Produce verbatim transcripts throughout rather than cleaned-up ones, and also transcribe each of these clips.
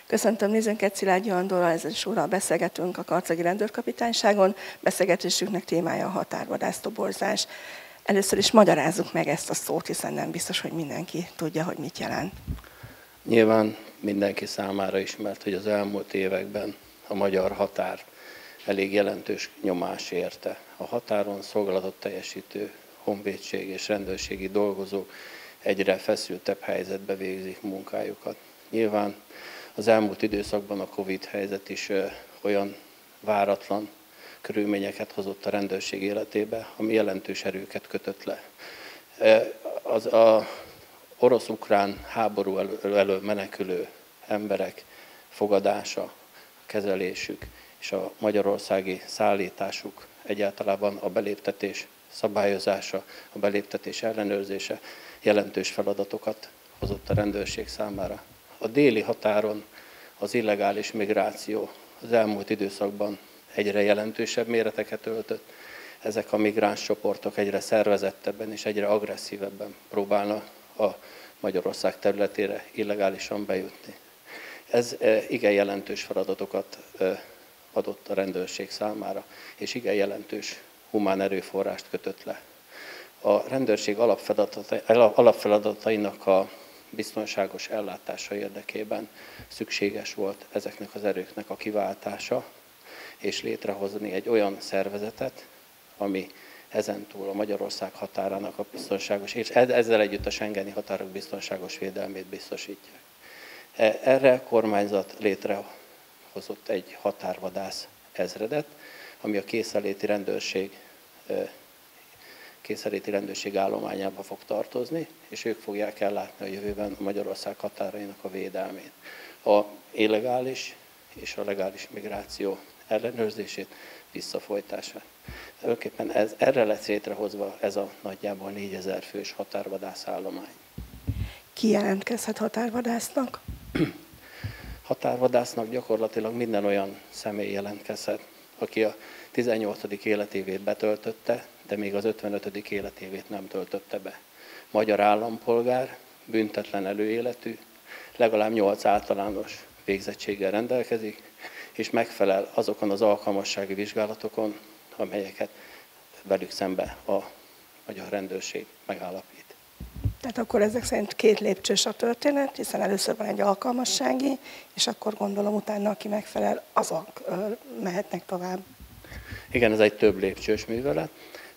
Köszöntöm nézőnket, Szilágyi Andorral, ezzel is úrral beszélgetünk a Karcagi Rendőrkapitányságon. Beszélgetésünknek témája a határvadász toborzás. Először is magyarázzuk meg ezt a szót, hiszen nem biztos, hogy mindenki tudja, hogy mit jelent. Nyilván mindenki számára ismert, hogy az elmúlt években a magyar határ elég jelentős nyomás érte. A határon szolgálatot teljesítő honvédség és rendőrségi dolgozók egyre feszültebb helyzetbe végzik munkájukat. Nyilván az elmúlt időszakban a Covid helyzet is olyan váratlan körülményeket hozott a rendőrség életébe, ami jelentős erőket kötött le. Az a orosz-ukrán háború elől menekülő emberek fogadása, kezelésük és a magyarországi szállításuk, egyáltalában a beléptetés szabályozása, a beléptetés ellenőrzése jelentős feladatokat hozott a rendőrség számára. A déli határon az illegális migráció az elmúlt időszakban egyre jelentősebb méreteket öltött. Ezek a migráns csoportok egyre szervezettebben és egyre agresszívebben próbálnak a Magyarország területére illegálisan bejutni. Ez igen jelentős feladatokat adott a rendőrség számára, és igen jelentős humán erőforrást kötött le. A rendőrség alapfeladatainak a biztonságos ellátása érdekében szükséges volt ezeknek az erőknek a kiváltása, és létrehozni egy olyan szervezetet, ami ezentúl a Magyarország határának a biztonságos, és ezzel együtt a schengeni határok biztonságos védelmét biztosítják. Erre a kormányzat létrehozott egy határvadász ezredet, ami a készenléti rendőrség, készenléti rendőrség állományába fog tartozni, és ők fogják ellátni a jövőben a Magyarország határainak a védelmét. A illegális és a legális migráció ellenőrzését, visszafolytását. Tulajdonképpen ez, erre lett létrehozva ez a nagyjából négyezer fős határvadászállomány. Ki jelentkezhet határvadásznak? Határvadásznak gyakorlatilag minden olyan személy jelentkezhet, aki a tizennyolcadik életévét betöltötte, de még az ötvenötödik életévét nem töltötte be. Magyar állampolgár, büntetlen előéletű, legalább nyolc általános végzettséggel rendelkezik, és megfelel azokon az alkalmassági vizsgálatokon, amelyeket velük szembe a magyar rendőrség megállapít. Tehát akkor ezek szerint két lépcsős a történet, hiszen először van egy alkalmassági, és akkor gondolom utána, aki megfelel, azok mehetnek tovább. Igen, ez egy több lépcsős művelet.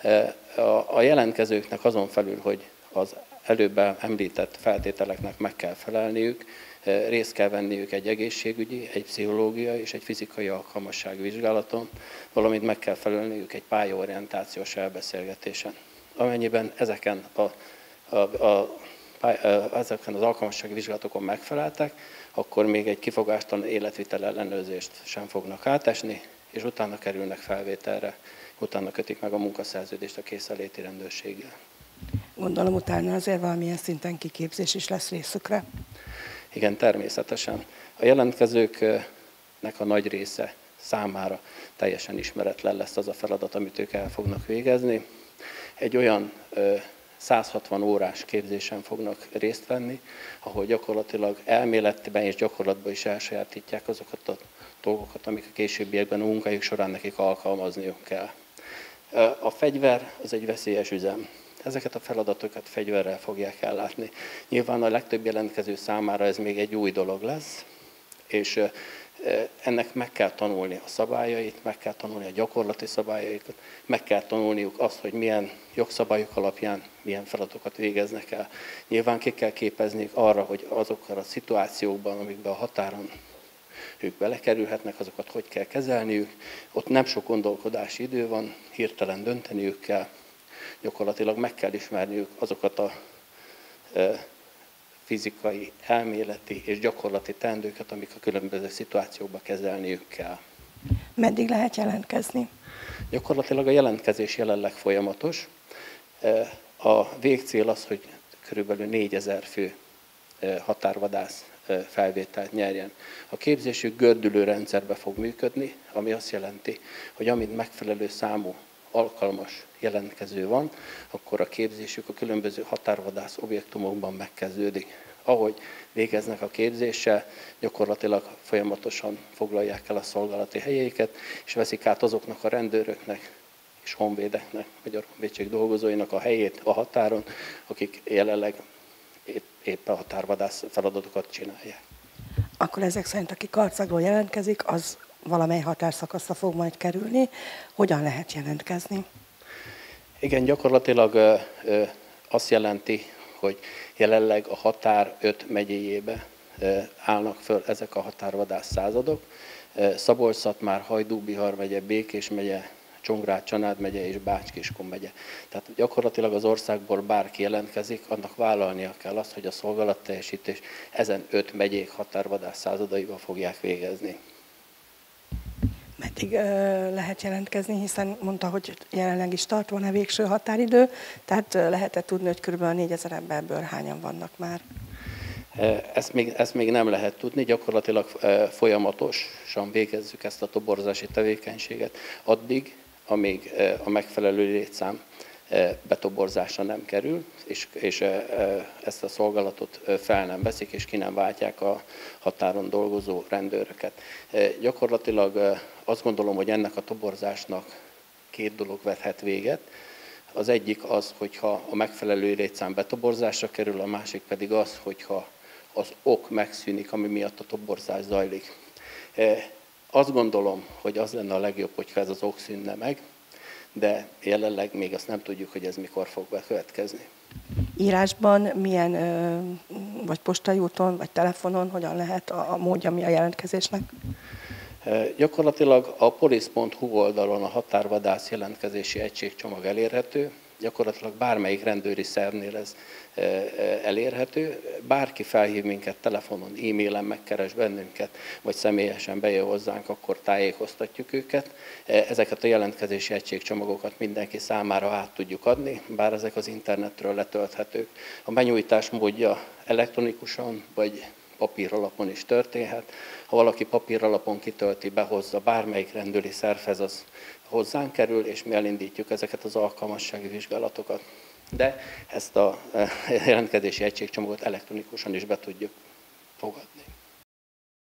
A jelentkezőknek azon felül, hogy az előbb említett feltételeknek meg kell felelniük, részt kell venniük egy egészségügyi, egy pszichológiai és egy fizikai alkalmassági vizsgálaton, valamint meg kell felelniük egy pályaorientációs elbeszélgetésen. Amennyiben ezeken, a, a, a, a, ezeken az alkalmassági vizsgálatokon megfeleltek, akkor még egy kifogástalan életvitel ellenőrzést sem fognak átesni, és utána kerülnek felvételre, utána kötik meg a munkaszerződést a készenléti rendőrséggel. Gondolom utána azért valamilyen szinten kiképzés is lesz részükre. Igen, természetesen. A jelentkezőknek a nagy része számára teljesen ismeretlen lesz az a feladat, amit ők el fognak végezni. Egy olyan száz hatvan órás képzésen fognak részt venni, ahol gyakorlatilag elméletben és gyakorlatban is elsajátítják azokat a dolgokat, amik a későbbiekben a munkájuk során nekik alkalmazniuk kell. A fegyver az egy veszélyes üzem. Ezeket a feladatokat fegyverrel fogják ellátni. Nyilván a legtöbb jelentkező számára ez még egy új dolog lesz, és ennek meg kell tanulni a szabályait, meg kell tanulni a gyakorlati szabályaikat, meg kell tanulniuk azt, hogy milyen jogszabályok alapján milyen feladatokat végeznek el. Nyilván ki kell képezniük arra, hogy azokkal a szituációkban, amikben a határon ők belekerülhetnek, azokat hogy kell kezelniük. Ott nem sok gondolkodási idő van, hirtelen dönteniük kell. Gyakorlatilag meg kell ismerniük azokat a e, fizikai, elméleti és gyakorlati teendőket, amik a különböző szituációkban kezelniük kell. Meddig lehet jelentkezni? Gyakorlatilag a jelentkezés jelenleg folyamatos. A végcél az, hogy körülbelül négyezer fő határvadász felvételt nyerjen. A képzésük gördülő rendszerbe fog működni, ami azt jelenti, hogy amint megfelelő számú alkalmas jelentkező van, akkor a képzésük a különböző határvadász objektumokban megkezdődik. ahogy végeznek a képzéssel, gyakorlatilag folyamatosan foglalják el a szolgálati helyeiket, és veszik át azoknak a rendőröknek és honvédeknek, Magyar Honvédség dolgozóinak a helyét a határon, akik jelenleg épp, épp a határvadász feladatokat csinálják. Akkor ezek szerint, aki Karcagról jelentkezik, az valamely határszakaszra fog majd kerülni. Hogyan lehet jelentkezni? Igen, gyakorlatilag ö, ö, azt jelenti, hogy jelenleg a határ öt megyéjébe ö, állnak föl ezek a határvadász századok. Szabolcs-Szatmár, Hajdú-Bihar megye, Békés megye, Csongrád-Csanád megye és Bács-Kiskun megye. Tehát gyakorlatilag az országból bárki jelentkezik, annak vállalnia kell azt, hogy a szolgálatteljesítés ezen öt megyék határvadász századaival fogják végezni. Meddig ö, lehet jelentkezni, hiszen mondta, hogy jelenleg is tart, van-e végső határidő, tehát ö, lehet-e tudni, hogy kb. négyezer emberből hányan vannak már? Ezt még, ezt még nem lehet tudni, gyakorlatilag folyamatosan végezzük ezt a toborzási tevékenységet addig, amíg a megfelelő létszám betoborzásra nem kerül, és, és ezt a szolgálatot fel nem veszik, és ki nem váltják a határon dolgozó rendőröket. Gyakorlatilag azt gondolom, hogy ennek a toborzásnak két dolog vethet véget. Az egyik az, hogyha a megfelelő létszám betoborzásra kerül, a másik pedig az, hogyha az ok megszűnik, ami miatt a toborzás zajlik. Azt gondolom, hogy az lenne a legjobb, hogyha ez az ok szűnne meg, de jelenleg még azt nem tudjuk, hogy ez mikor fog bekövetkezni. Írásban milyen, vagy postai úton, vagy telefonon, hogyan lehet a, a módja mi a jelentkezésnek? Gyakorlatilag a polisz pont hu oldalon a határvadász jelentkezési egységcsomag elérhető, gyakorlatilag bármelyik rendőri szervnél ez elérhető. Bárki felhív minket telefonon, e-mailen megkeres bennünket, vagy személyesen bejön hozzánk, akkor tájékoztatjuk őket. Ezeket a jelentkezési egységcsomagokat mindenki számára át tudjuk adni, bár ezek az internetről letölthetők. A benyújtás módja elektronikusan, vagy papíralapon is történhet. Ha valaki papíralapon kitölti, behozza bármelyik rendőri szervhez, az hozzánk kerül, és mi elindítjuk ezeket az alkalmassági vizsgálatokat. De ezt a jelentkezési egységcsomagot elektronikusan is be tudjuk fogadni.